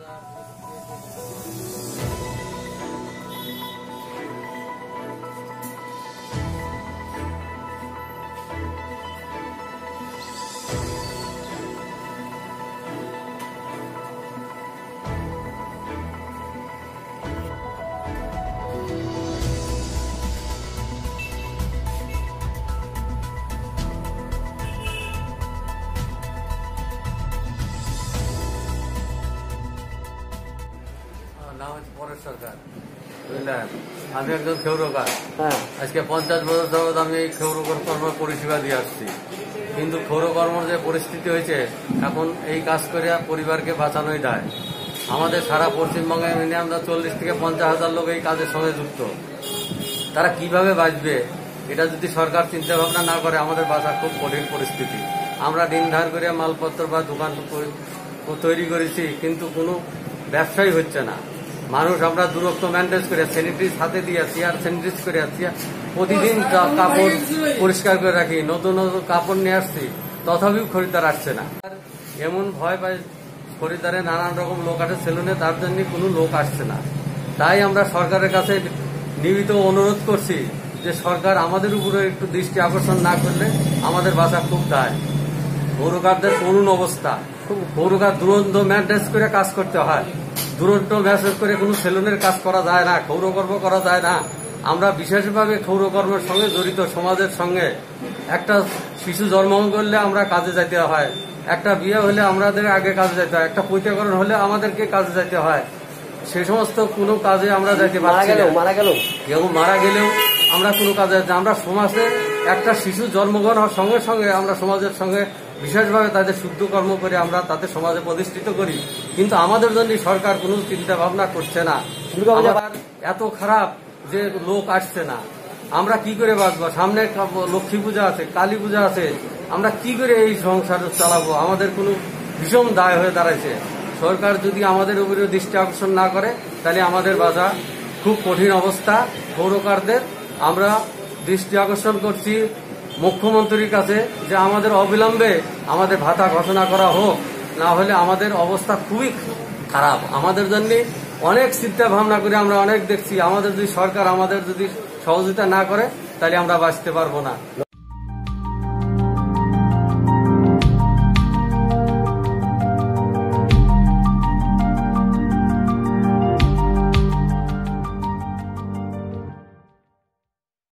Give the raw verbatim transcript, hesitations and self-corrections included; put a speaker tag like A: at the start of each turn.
A: নাম হচ্ছে পরেশ সরকার, বুঝলেন। আমি একজন ক্ষৌরকার। আজকে পঞ্চাশ বছর যাবৎ আমি এই ক্ষৌরকর্ম পরিষেবা দিয়ে আসছি, কিন্তু ক্ষৌরকর্মর যে পরিস্থিতি হয়েছে, এখন এই কাজ করে পরিবারকে বাঁচানোই দায়। আমাদের সারা পশ্চিমবঙ্গে মিনিমাম চল্লিশ থেকে পঞ্চাশ হাজার লোক এই কাজের সঙ্গে যুক্ত। তারা কিভাবে বাঁচবে, এটা যদি সরকার চিন্তা ভাবনা না করে, আমাদের বাঁচা খুব কঠিন পরিস্থিতি। আমরা ঋণ ধার করে মালপত্র বা দোকান তৈরি করেছি, কিন্তু কোনো ব্যবসাই হচ্ছে না। মানুষ আমরা দূরত্ব মেনটেন করে স্যানিটাইজ হাতে দিয়ে চেয়ার স্যানিটাইজ করে প্রতিদিন কাপড় পরিষ্কার করে রাখি, নতুন নতুন কাপড় নিয়ে আসছি, তথাপিও খরিদ্দার আসছে না। এমন ভয় পাই খরিদ্দারে নানান রকম লোক আসে সেলুনে, তার জন্য কোনো লোক আসছে না। তাই আমরা সরকারের কাছে নিয়মিত অনুরোধ করছি যে সরকার আমাদের উপরে একটু দৃষ্টি আকর্ষণ না করলে আমাদের বাঁচা খুব দায়। ক্ষৌরকারদের করুণ অবস্থা, ক্ষৌরকার দুরন্ত মেনটেন করে কাজ করতে হয়। দুরন্ত মেসেজ করে কোনো সেলুনের কাজ করা যায় না, ক্ষৌরকর্ম করা যায় না। আমরা বিশেষভাবে ক্ষৌরকর্মের সঙ্গে জড়িত সমাজের সঙ্গে। একটা শিশু জন্ম করলে আমরা কাজে যেতে হয়, একটা বিয়ে হলে আমাদের আগে কাজে যেতে হয়, একটা পৈতৃকরণ হলে আমাদেরকে কাজে যেতে হয়। সে সমস্ত কোনো কাজে আমরা যেতে পারছি না। মারা গেল কেউ মারা গেলেও আমরা কোনো কাজে যাচ্ছি। আমরা সমাজে একটা শিশু জন্মগ্রহণ হওয়ার সঙ্গে সঙ্গে আমরা সমাজের সঙ্গে বিশেষভাবে তাদের শুদ্ধ কর্ম করে আমরা তাদের সমাজে প্রতিষ্ঠিত করি, কিন্তু আমাদের জন্য সরকার কোনো চিন্তা ভাবনা করছে না। আবার এত খারাপ যে লোক আসছে না, আমরা কি করে বাঁচবো? সামনে লক্ষ্মী পূজা আছে, কালী পূজা আছে, আমরা কি করে এই সংসার চালাবো? আমাদের কোনো ভীষণ দায় হয়ে দাঁড়াইছে। সরকার যদি আমাদের উপরে দৃষ্টি আকর্ষণ না করে, তাহলে আমাদের বাঁচা খুব কঠিন অবস্থা। ক্ষৌরকারদের আমরা দৃষ্টি আকর্ষণ করছি মুখ্যমন্ত্রীর কাছে যে আমাদের অবিলম্বে আমাদের ভাতা ঘোষণা করা হোক, না হলে আমাদের অবস্থা খুবই খারাপ। আমাদের জন্য অনেক চিন্তা ভাবনা করে আমরা অনেক দেখছি, আমাদের যদি সরকার আমাদের যদি সহযোগিতা না করে, তাহলে আমরা বাঁচতে পারবো না।